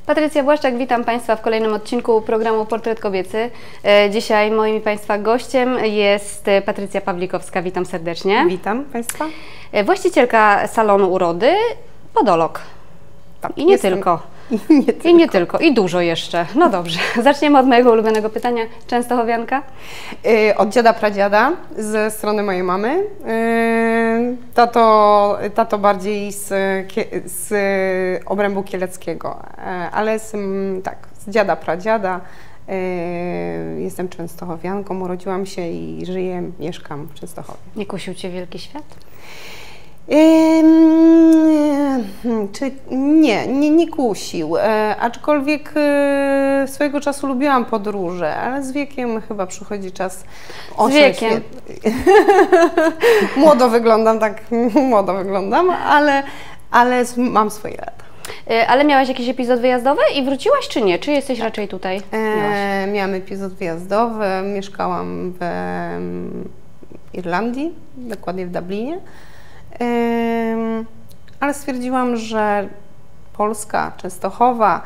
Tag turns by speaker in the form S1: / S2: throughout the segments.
S1: Patrycja Błaszczak, witam Państwa w kolejnym odcinku programu Portret Kobiecy. Dzisiaj moim Państwa gościem jest Patrycja Pawlikowska. Witam serdecznie.
S2: Witam Państwa.
S1: Właścicielka salonu urody, podolog.
S2: Tak,
S1: I nie tylko. I nie tylko. I dużo jeszcze. No dobrze. Zaczniemy od mojego ulubionego pytania. Częstochowianka?
S2: Od dziada pradziada, ze strony mojej mamy. Tato bardziej z obrębu kieleckiego, ale z dziada pradziada. Jestem częstochowianką, urodziłam się i żyję, mieszkam w Częstochowie.
S1: Nie kusił Cię wielki świat?
S2: Nie kusił, aczkolwiek swojego czasu lubiłam podróże, ale z wiekiem chyba przychodzi czas.
S1: Z wiekiem.
S2: Młodo wyglądam, ale mam swoje lata.
S1: Ale miałaś jakiś epizod wyjazdowy i wróciłaś czy nie? Czy jesteś raczej tutaj?
S2: Miałam epizod wyjazdowy, mieszkałam w Irlandii, dokładnie w Dublinie. Ale stwierdziłam, że Polska, Częstochowa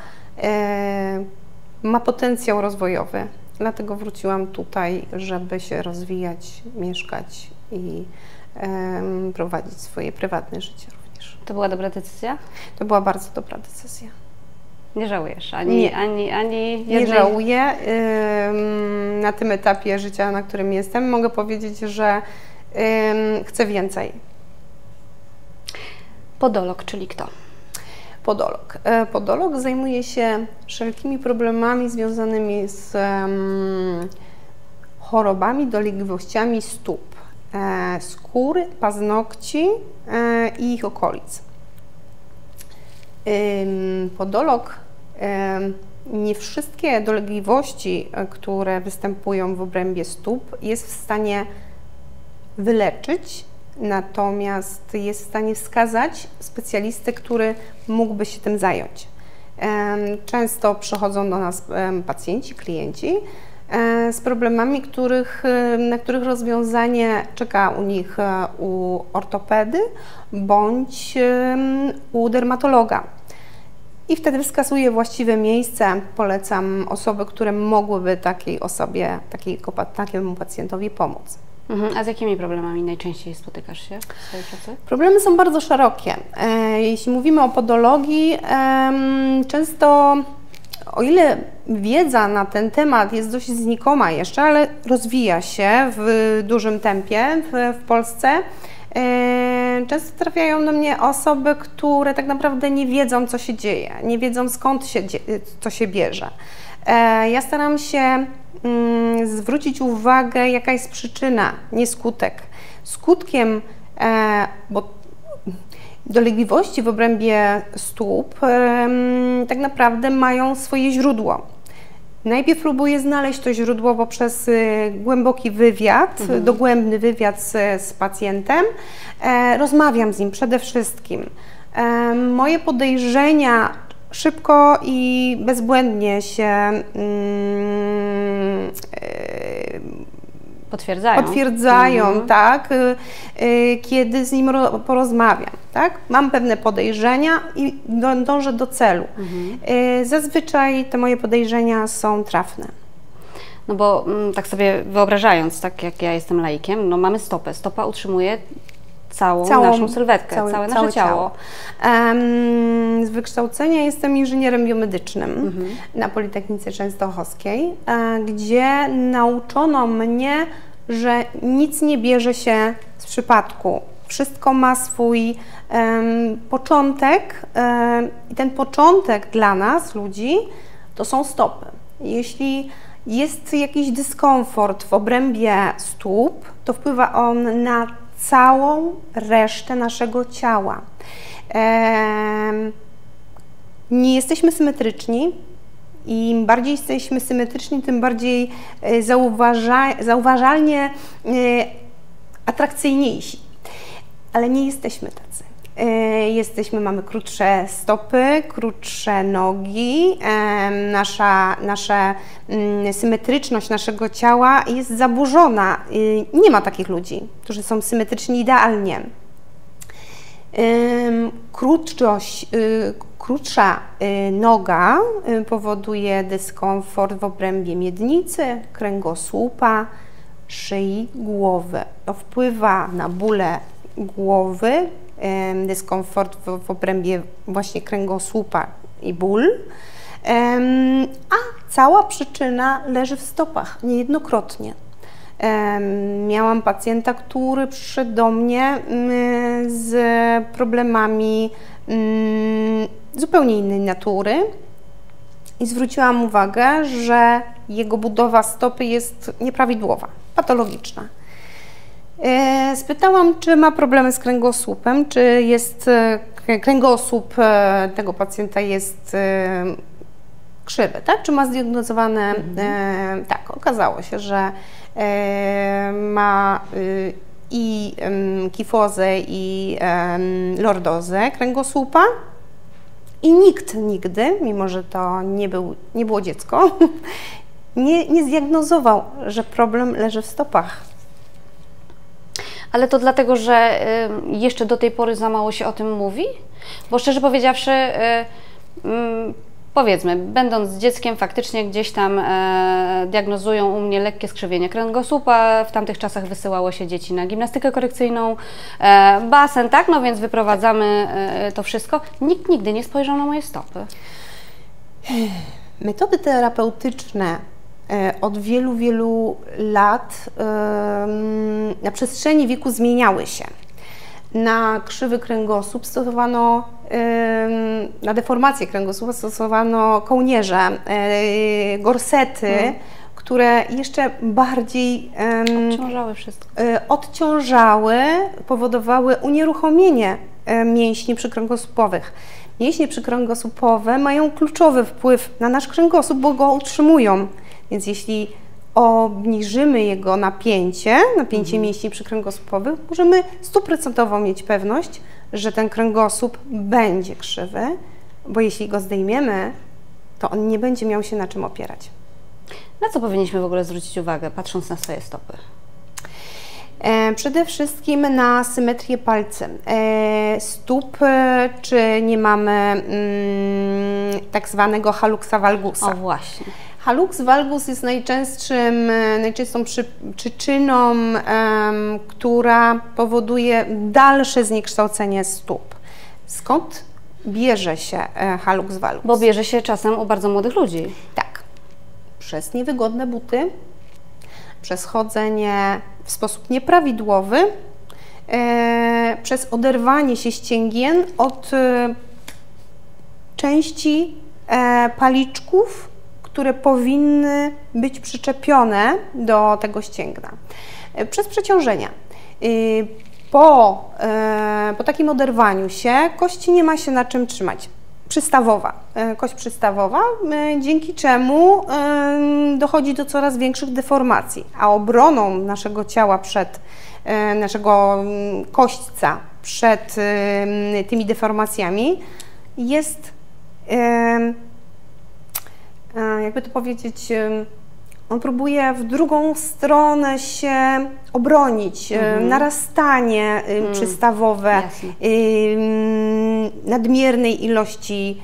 S2: ma potencjał rozwojowy, dlatego wróciłam tutaj, żeby się rozwijać, mieszkać i prowadzić swoje prywatne życie również.
S1: To była dobra decyzja?
S2: To była bardzo dobra decyzja.
S1: Nie żałujesz ani jednej?
S2: Nie żałuję. Na tym etapie życia, na którym jestem, mogę powiedzieć, że chcę więcej.
S1: Podolog, czyli kto?
S2: Podolog. Podolog zajmuje się wszelkimi problemami związanymi z chorobami, dolegliwościami stóp, skóry, paznokci i ich okolic. Podolog nie wszystkie dolegliwości, które występują w obrębie stóp, jest w stanie wyleczyć, natomiast jest w stanie wskazać specjalistę, który mógłby się tym zająć. Często przychodzą do nas pacjenci, klienci z problemami, na których rozwiązanie czeka u nich u ortopedy bądź u dermatologa. I wtedy wskazuję właściwe miejsce, polecam osoby, które mogłyby takiemu pacjentowi pomóc.
S1: A z jakimi problemami najczęściej spotykasz się w swojej pracy?
S2: Problemy są bardzo szerokie. Jeśli mówimy o podologii, często, o ile wiedza na ten temat jest dość znikoma jeszcze, ale rozwija się w dużym tempie w Polsce, często trafiają do mnie osoby, które tak naprawdę nie wiedzą, co się dzieje, nie wiedzą, skąd to się bierze. Ja staram się zwrócić uwagę, jaka jest przyczyna, nie skutek. Skutkiem, bo dolegliwości w obrębie stóp tak naprawdę mają swoje źródło. Najpierw próbuję znaleźć to źródło poprzez głęboki wywiad, dogłębny wywiad z pacjentem. Rozmawiam z nim przede wszystkim. Moje podejrzenia szybko i bezbłędnie się potwierdzają, tak, kiedy z nim porozmawiam, tak. Mam pewne podejrzenia i dążę do celu. Zazwyczaj te moje podejrzenia są trafne.
S1: No bo tak sobie wyobrażając, tak jak ja jestem laikiem, no mamy stopę. Stopa utrzymuje całą naszą sylwetkę, całe nasze ciało.
S2: Z wykształcenia jestem inżynierem biomedycznym na Politechnice Częstochowskiej, gdzie nauczono mnie, że nic nie bierze się z przypadku. Wszystko ma swój początek i ten początek dla nas, ludzi, to są stopy. Jeśli jest jakiś dyskomfort w obrębie stóp, to wpływa on na całą resztę naszego ciała. Nie jesteśmy symetryczni i im bardziej jesteśmy symetryczni, tym bardziej zauważalnie atrakcyjniejsi. Ale nie jesteśmy tacy. Mamy krótsze stopy, krótsze nogi, nasza symetryczność naszego ciała jest zaburzona. Nie ma takich ludzi, którzy są symetryczni idealnie. Krótsza noga powoduje dyskomfort w obrębie miednicy, kręgosłupa, szyi, głowy. To wpływa na bóle głowy, dyskomfort w obrębie właśnie kręgosłupa i ból, a cała przyczyna leży w stopach niejednokrotnie. Miałam pacjenta, który przyszedł do mnie z problemami zupełnie innej natury i zwróciłam uwagę, że jego budowa stopy jest nieprawidłowa, patologiczna. Spytałam, czy ma problemy z kręgosłupem, czy jest kręgosłup tego pacjenta jest krzywy, tak? Czy ma zdiagnozowane? Tak, okazało się, że ma i kifozę, i lordozę kręgosłupa i nikt nigdy, mimo że to nie było dziecko, nie zdiagnozował, że problem leży w stopach.
S1: Ale to dlatego, że jeszcze do tej pory za mało się o tym mówi? Bo szczerze powiedziawszy, powiedzmy, będąc dzieckiem, faktycznie gdzieś tam diagnozują u mnie lekkie skrzywienie kręgosłupa. W tamtych czasach wysyłało się dzieci na gimnastykę korekcyjną, basen, tak? No więc wyprowadzamy to wszystko. Nikt nigdy nie spojrzał na moje stopy.
S2: Metody terapeutyczne od wielu, wielu lat na przestrzeni wieku zmieniały się. Na krzywy kręgosłup stosowano, na deformację kręgosłupa stosowano kołnierze, gorsety, które jeszcze bardziej
S1: odciążały wszystko.
S2: Powodowały unieruchomienie mięśni przykręgosłupowych. Mięśnie przykręgosłupowe mają kluczowy wpływ na nasz kręgosłup, bo go utrzymują. Więc jeśli obniżymy jego napięcie mięśni przykręgosłupowych, możemy 100% mieć pewność, że ten kręgosłup będzie krzywy, bo jeśli go zdejmiemy, to on nie będzie miał się na czym opierać.
S1: Na co powinniśmy w ogóle zwrócić uwagę, patrząc na swoje stopy?
S2: Przede wszystkim na symetrię palcy stóp, czy nie mamy tak zwanego haluxa valgusa.
S1: O właśnie.
S2: Hallux valgus jest najczęstszą przyczyną, która powoduje dalsze zniekształcenie stóp. Skąd bierze się hallux valgus?
S1: Bo bierze się czasem u bardzo młodych ludzi.
S2: Tak. Przez niewygodne buty, przez chodzenie w sposób nieprawidłowy, przez oderwanie się ścięgien od części paliczków, które powinny być przyczepione do tego ścięgna. Przez przeciążenia. Po takim oderwaniu się kość nie ma się na czym trzymać. Kość przystawowa, dzięki czemu dochodzi do coraz większych deformacji, a obroną naszego ciała naszego kośćca przed tymi deformacjami jest, jakby to powiedzieć, on próbuje w drugą stronę się obronić, narastanie przystawowe, nadmiernej ilości.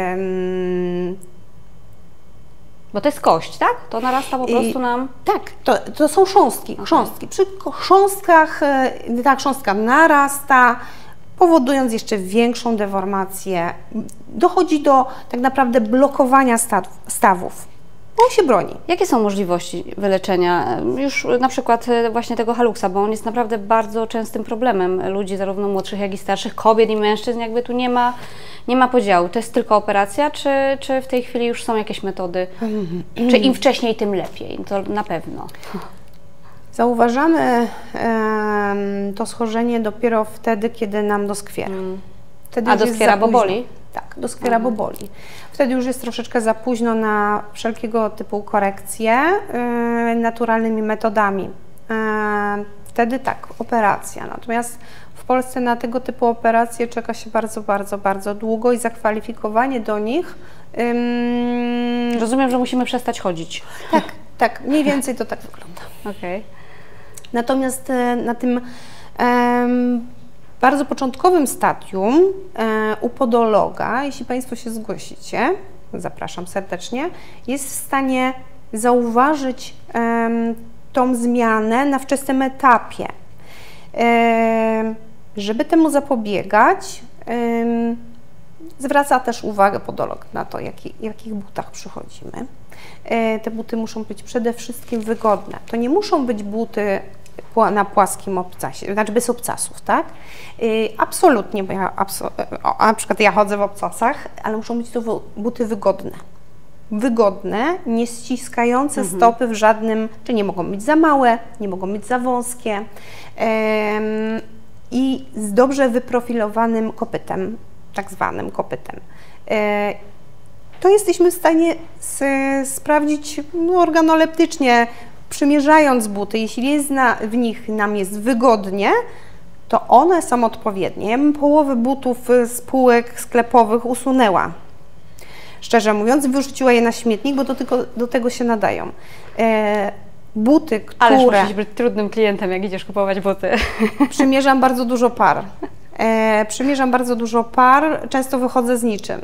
S1: Bo to jest kość, tak? To narasta po prostu nam.
S2: Tak, to są chrząstki. Okay. Przy chrząstkach ta chrząstka narasta, powodując jeszcze większą deformację. Dochodzi do tak naprawdę blokowania stawów. On się broni.
S1: Jakie są możliwości wyleczenia już na przykład właśnie tego haluxa, bo on jest naprawdę bardzo częstym problemem ludzi, zarówno młodszych, jak i starszych, kobiet i mężczyzn, jakby tu nie ma podziału. To jest tylko operacja, czy w tej chwili już są jakieś metody, czy im wcześniej, tym lepiej, to na pewno.
S2: Zauważamy to schorzenie dopiero wtedy, kiedy nam doskwiera.
S1: A doskwiera, bo boli?
S2: Tak, doskwiera, bo boli. Wtedy już jest troszeczkę za późno na wszelkiego typu korekcje naturalnymi metodami. Wtedy tak, operacja. Natomiast w Polsce na tego typu operacje czeka się bardzo, bardzo, bardzo długo i zakwalifikowanie do nich...
S1: Rozumiem, że musimy przestać chodzić.
S2: Tak, mniej więcej to tak wygląda.
S1: Okay.
S2: Natomiast na tym bardzo początkowym stadium u podologa, jeśli Państwo się zgłosicie, zapraszam serdecznie, jest w stanie zauważyć tą zmianę na wczesnym etapie. Żeby temu zapobiegać, zwraca też uwagę podolog na to, w jakich butach przychodzimy. Te buty muszą być przede wszystkim wygodne. To nie muszą być buty na płaskim obcasie, znaczy bez obcasów, tak? Absolutnie, bo na przykład ja chodzę w obcasach, ale muszą być to buty wygodne. Wygodne, nie ściskające stopy w żadnym, czy nie mogą być za małe, nie mogą być za wąskie i z dobrze wyprofilowanym kopytem, tak zwanym kopytem. To jesteśmy w stanie sprawdzić organoleptycznie, przymierzając buty. Jeśli w nich nam jest wygodnie, to one są odpowiednie. Ja bym połowę butów z półek sklepowych usunęła. Szczerze mówiąc, wyrzuciła je na śmietnik, bo tylko do tego się nadają. Buty, które...
S1: Ależ musisz być trudnym klientem, jak idziesz kupować buty.
S2: Przymierzam bardzo dużo par. Często wychodzę z niczym.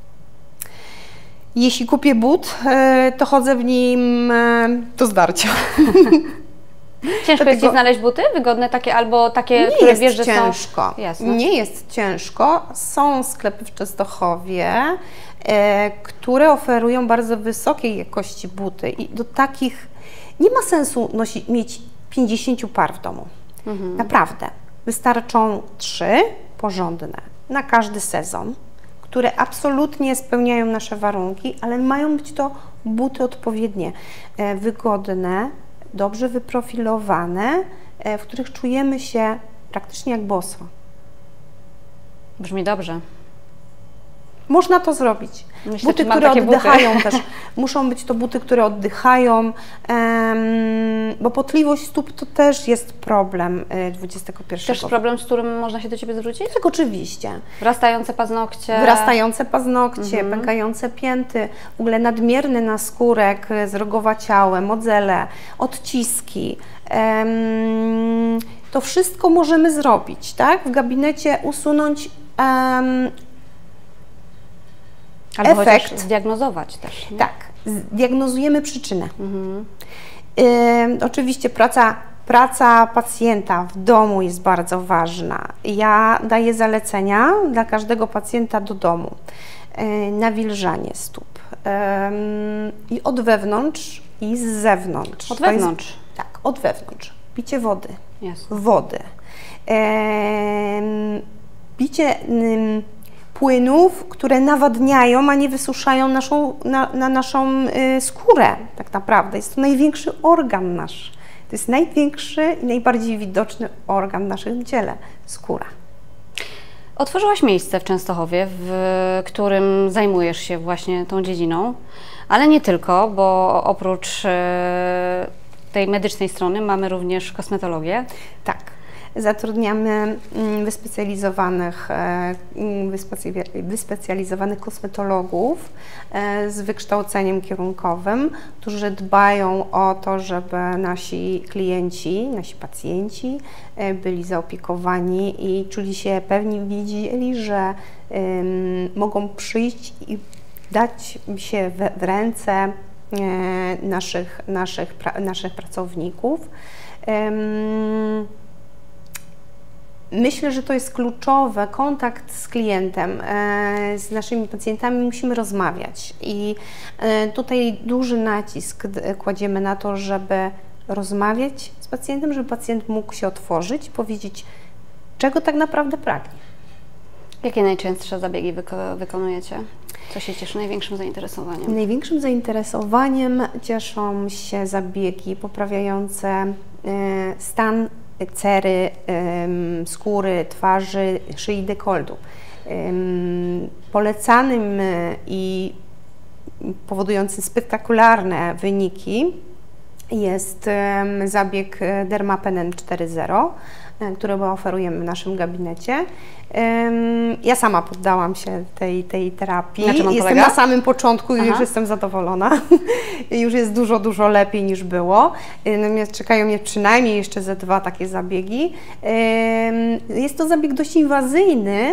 S2: Jeśli kupię but, to chodzę w nim do zdarcia.
S1: Ciężko jest Ci znaleźć buty wygodne takie albo takie, które wiesz, że
S2: ciężko.
S1: są... Jasne.
S2: Nie jest ciężko. Są sklepy w Częstochowie, które oferują bardzo wysokiej jakości buty i do takich nie ma sensu mieć 50 par w domu. Naprawdę. Wystarczą 3 porządne na każdy sezon, które absolutnie spełniają nasze warunki, ale mają być to buty odpowiednie, wygodne, dobrze wyprofilowane, w których czujemy się praktycznie jak boso.
S1: Brzmi dobrze.
S2: Można to zrobić.
S1: Myślę,
S2: buty, które oddychają też. Muszą być to buty, które oddychają, bo potliwość stóp to też jest problem XXI wieku.
S1: Też problem, z którym można się do Ciebie zwrócić?
S2: Tak, oczywiście.
S1: Wrastające paznokcie.
S2: Wrastające paznokcie, pękające pięty, w ogóle nadmierny naskórek, zrogowaciałe, modzele, odciski. To wszystko możemy zrobić, tak? W gabinecie usunąć
S1: albo
S2: efekt.
S1: Zdiagnozować też. Nie?
S2: Tak, diagnozujemy przyczynę. Oczywiście praca pacjenta w domu jest bardzo ważna. Ja daję zalecenia dla każdego pacjenta do domu. Nawilżanie stóp. I od wewnątrz, i z zewnątrz.
S1: Od wewnątrz?
S2: Tak, od wewnątrz. Picie wody.
S1: Jasne.
S2: Wody. Picie płynów, które nawadniają, a nie wysuszają naszą skórę tak naprawdę. Jest to największy organ nasz. To jest największy i najbardziej widoczny organ w naszym ciele – skóra.
S1: Otworzyłaś miejsce w Częstochowie, w którym zajmujesz się właśnie tą dziedziną, ale nie tylko, bo oprócz tej medycznej strony mamy również kosmetologię.
S2: Tak. Zatrudniamy wyspecjalizowanych kosmetologów z wykształceniem kierunkowym, którzy dbają o to, żeby nasi klienci, nasi pacjenci byli zaopiekowani i czuli się pewni, wiedzieli, że mogą przyjść i dać się w ręce naszych pracowników. Myślę, że to jest kluczowe, kontakt z klientem, z naszymi pacjentami musimy rozmawiać i tutaj duży nacisk kładziemy na to, żeby rozmawiać z pacjentem, żeby pacjent mógł się otworzyć, powiedzieć, czego tak naprawdę pragnie.
S1: Jakie najczęstsze zabiegi wykonujecie? Co się cieszy największym zainteresowaniem?
S2: Największym zainteresowaniem cieszą się zabiegi poprawiające stan cery, skóry, twarzy, szyi, dekoltu. Polecanym i powodującym spektakularne wyniki jest zabieg Dermapen 4.0, który oferujemy w naszym gabinecie. Ja sama poddałam się tej terapii.
S1: Na czym on
S2: Jestem
S1: polega?
S2: na samym początku i już jestem zadowolona. Już jest dużo lepiej niż było. Natomiast czekają mnie przynajmniej jeszcze ze 2 takie zabiegi. Jest to zabieg dość inwazyjny,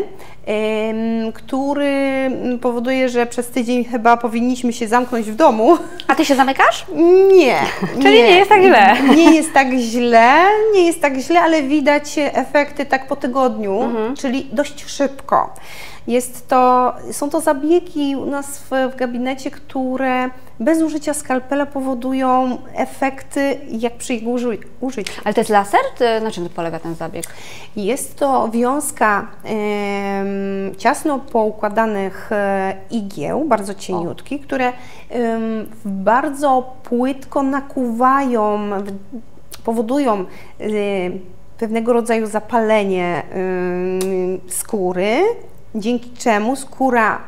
S2: który powoduje, że przez tydzień chyba powinniśmy się zamknąć w domu.
S1: A Ty się zamykasz?
S2: Nie.
S1: Czyli nie jest tak źle.
S2: Nie jest tak źle, ale widać efekty tak po tygodniu, czyli dość szybko. Są to zabiegi u nas w gabinecie, które bez użycia skalpela powodują efekty jak przy ich użyciu.
S1: Ale to jest laser? Na czym polega ten zabieg?
S2: Jest to wiązka ciasno poukładanych igieł, bardzo cieniutkich, które bardzo płytko nakuwają, powodują pewnego rodzaju zapalenie skóry, dzięki czemu skóra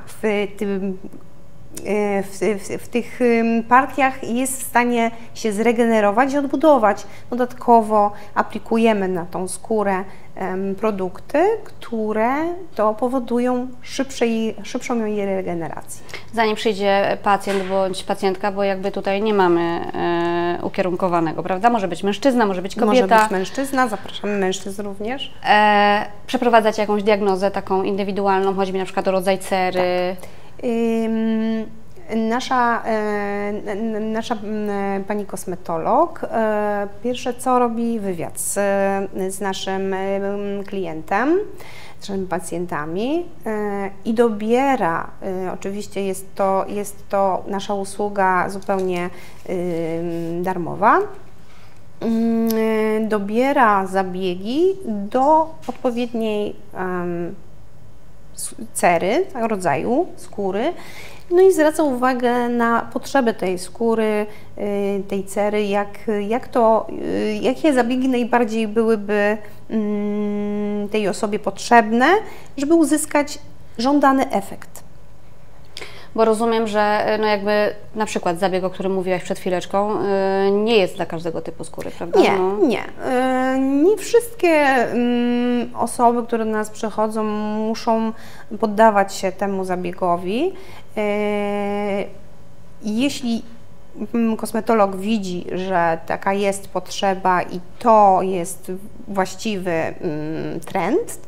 S2: w tych partiach jest w stanie się zregenerować i odbudować. Dodatkowo aplikujemy na tą skórę produkty, które to powodują szybszą jej regenerację.
S1: Zanim przyjdzie pacjent bądź pacjentka, bo jakby tutaj nie mamy ukierunkowanego, prawda? Może być mężczyzna, może być kobieta.
S2: Może być mężczyzna, zapraszamy mężczyzn również.
S1: Przeprowadzacie jakąś diagnozę taką indywidualną, chodzi mi na przykład o rodzaj cery.
S2: Tak. Nasza pani kosmetolog pierwsze co robi wywiad z naszym klientem, z naszymi pacjentami i dobiera, oczywiście jest to nasza usługa zupełnie darmowa, dobiera zabiegi do odpowiedniej cery, rodzaju skóry, no i zwraca uwagę na potrzeby tej skóry, tej cery, jakie zabiegi najbardziej byłyby tej osobie potrzebne, żeby uzyskać żądany efekt.
S1: Bo rozumiem, że no jakby na przykład zabieg, o którym mówiłaś przed chwileczką, nie jest dla każdego typu skóry, prawda?
S2: Nie. Nie wszystkie osoby, które do nas przychodzą, muszą poddawać się temu zabiegowi. Jeśli kosmetolog widzi, że taka jest potrzeba i to jest właściwy trend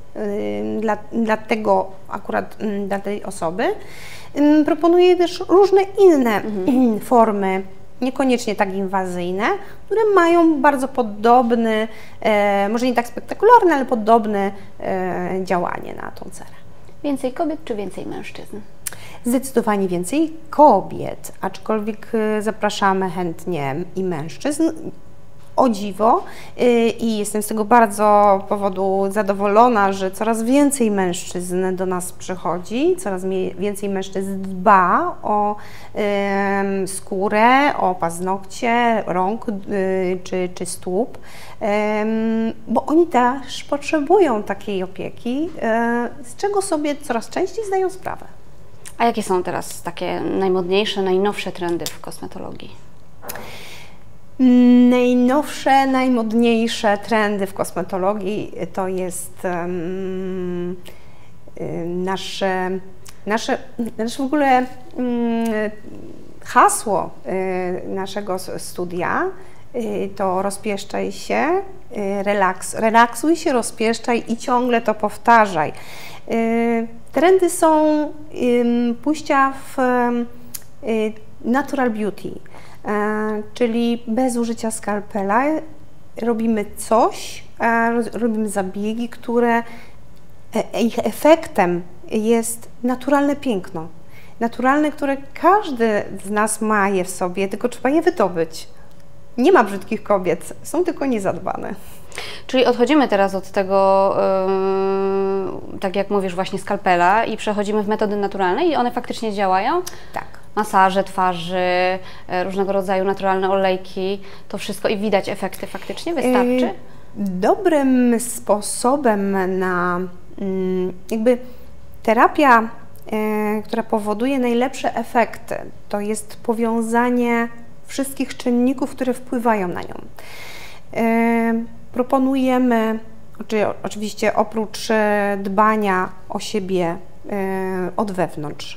S2: dla tej osoby, proponuję też różne inne formy, niekoniecznie tak inwazyjne, które mają bardzo podobny, może nie tak spektakularne, ale podobne działanie na tą cerę.
S1: Więcej kobiet czy więcej mężczyzn?
S2: Zdecydowanie więcej kobiet, aczkolwiek zapraszamy chętnie i mężczyzn. O dziwo i jestem z tego bardzo powodu zadowolona, że coraz więcej mężczyzn do nas przychodzi, coraz więcej mężczyzn dba o skórę, o paznokcie, rąk czy stóp, bo oni też potrzebują takiej opieki, z czego sobie coraz częściej zdają sprawę.
S1: A jakie są teraz takie najmodniejsze, najnowsze trendy w kosmetologii?
S2: Najnowsze, najmodniejsze trendy w kosmetologii to jest nasze w ogóle hasło naszego studia to rozpieszczaj się, relaksuj się, rozpieszczaj i ciągle to powtarzaj. Trendy są pójścia w natural beauty, czyli bez użycia skalpela robimy coś, robimy zabiegi, które ich efektem jest naturalne piękno. Naturalne, które każdy z nas ma je w sobie, tylko trzeba je wydobyć. Nie ma brzydkich kobiet, są tylko niezadbane.
S1: Czyli odchodzimy teraz od tego, tak jak mówisz, właśnie skalpela i przechodzimy w metody naturalne i one faktycznie działają?
S2: Tak.
S1: Masaże twarzy, różnego rodzaju naturalne olejki, to wszystko i widać efekty faktycznie? Wystarczy?
S2: Dobrym sposobem na jakby terapia, która powoduje najlepsze efekty, to jest powiązanie wszystkich czynników, które wpływają na nią. Proponujemy, oczywiście oprócz dbania o siebie od wewnątrz,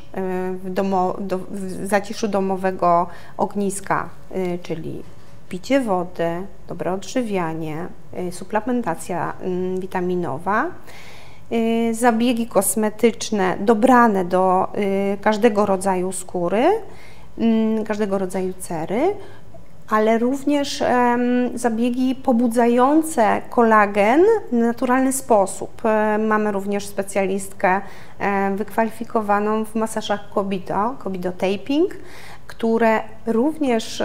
S2: w zaciszu domowego ogniska, czyli picie wody, dobre odżywianie, suplementacja witaminowa, zabiegi kosmetyczne dobrane do każdego rodzaju skóry, każdego rodzaju cery, ale również zabiegi pobudzające kolagen w naturalny sposób. Mamy również specjalistkę wykwalifikowaną w masażach Cobido Taping, które również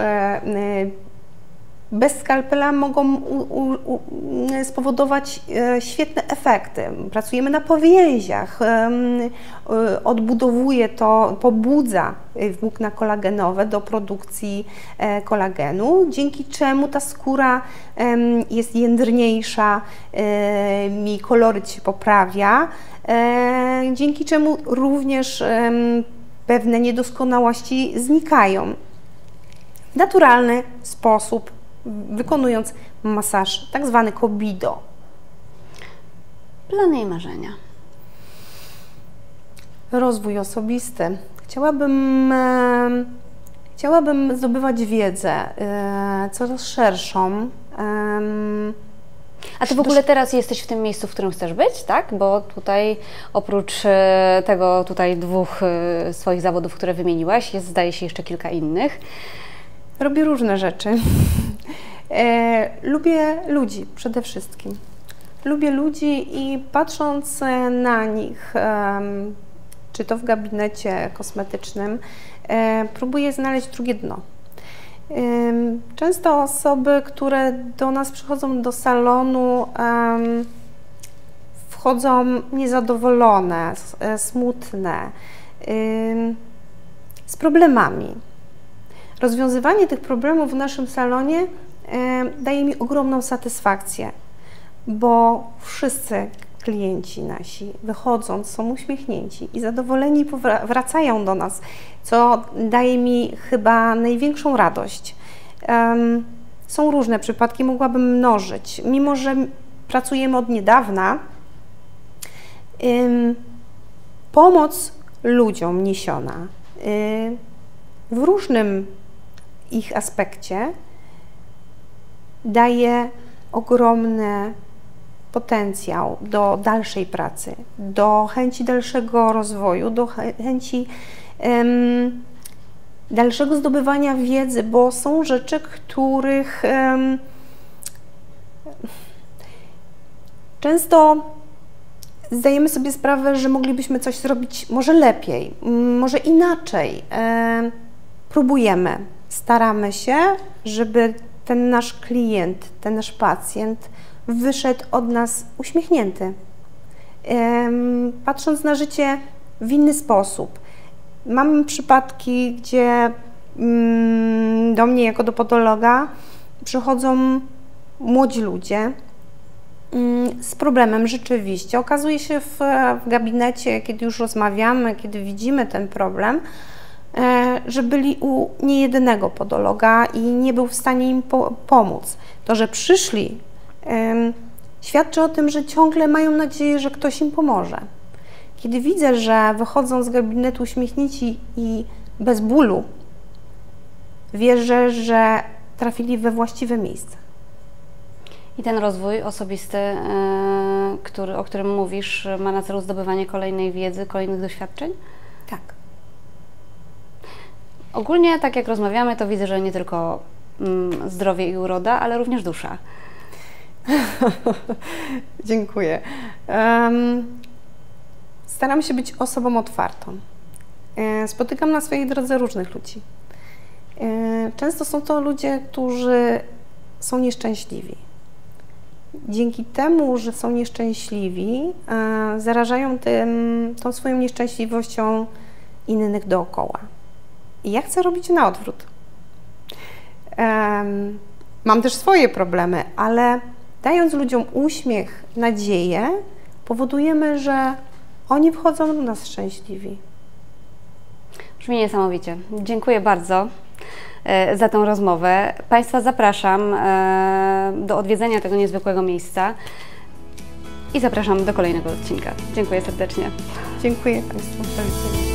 S2: bez skalpela mogą spowodować świetne efekty. Pracujemy na powięziach, odbudowuje to, pobudza włókna kolagenowe do produkcji kolagenu, dzięki czemu ta skóra jest jędrniejsza, mi koloryt się poprawia, dzięki czemu również pewne niedoskonałości znikają. W naturalny sposób, wykonując masaż tak zwany Cobido.
S1: Plany i marzenia.
S2: Rozwój osobisty. Chciałabym zdobywać wiedzę coraz szerszą.
S1: A Ty w ogóle teraz jesteś w tym miejscu, w którym chcesz być, tak? Bo tutaj oprócz tego tutaj 2 swoich zawodów, które wymieniłaś, jest zdaje się jeszcze kilka innych.
S2: Robię różne rzeczy. Lubię ludzi przede wszystkim. Lubię ludzi i patrząc na nich, czy to w gabinecie kosmetycznym, próbuję znaleźć drugie dno. Często osoby, które do nas przychodzą do salonu, wchodzą niezadowolone, smutne, z problemami. Rozwiązywanie tych problemów w naszym salonie daje mi ogromną satysfakcję, bo wszyscy klienci nasi wychodząc są uśmiechnięci i zadowoleni wracają do nas, co daje mi chyba największą radość. Są różne przypadki, mogłabym mnożyć. Mimo że pracujemy od niedawna, pomoc ludziom niesiona w różnym ich aspekcie daje ogromny potencjał do dalszej pracy, do chęci dalszego rozwoju, do chęci dalszego zdobywania wiedzy, bo są rzeczy, których często zdajemy sobie sprawę, że moglibyśmy coś zrobić może lepiej, może inaczej. Próbujemy, staramy się, żeby ten nasz klient, ten nasz pacjent wyszedł od nas uśmiechnięty, patrząc na życie w inny sposób. Mam przypadki, gdzie do mnie jako do podologa przychodzą młodzi ludzie z problemem rzeczywiście. Okazuje się w gabinecie, kiedy już rozmawiamy, kiedy widzimy ten problem, że byli u niejednego podologa i nie był w stanie im pomóc. To, że przyszli, świadczy o tym, że ciągle mają nadzieję, że ktoś im pomoże. Kiedy widzę, że wychodzą z gabinetu uśmiechnięci i bez bólu, wierzę, że trafili we właściwe miejsce.
S1: I ten rozwój osobisty, o którym mówisz, ma na celu zdobywanie kolejnej wiedzy, kolejnych doświadczeń?
S2: Tak.
S1: Ogólnie, tak jak rozmawiamy, to widzę, że nie tylko zdrowie i uroda, ale również dusza.
S2: Dziękuję. Staram się być osobą otwartą. Spotykam na swojej drodze różnych ludzi. Często są to ludzie, którzy są nieszczęśliwi. Dzięki temu, że są nieszczęśliwi, zarażają tą swoją nieszczęśliwością innych dookoła. I ja chcę robić na odwrót. Mam też swoje problemy, ale dając ludziom uśmiech, nadzieję, powodujemy, że oni wchodzą do nas szczęśliwi.
S1: Brzmi niesamowicie. Dziękuję bardzo. za tą rozmowę. Państwa zapraszam do odwiedzenia tego niezwykłego miejsca i zapraszam do kolejnego odcinka. Dziękuję serdecznie.
S2: Dziękuję Państwu. Do widzenia.